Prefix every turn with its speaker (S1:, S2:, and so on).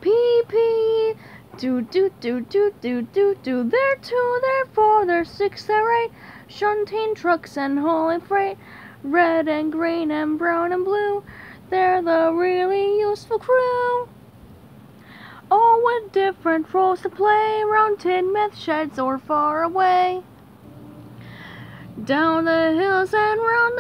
S1: P, P, do, do, do, do, do, do, do. They're 2, they're 4, they're 6, they're 8. Shunting trucks and hauling freight. Red and green and brown and blue. They're the really useful crew. All with different roles to play, round tin myth sheds or far away. Down the hills and round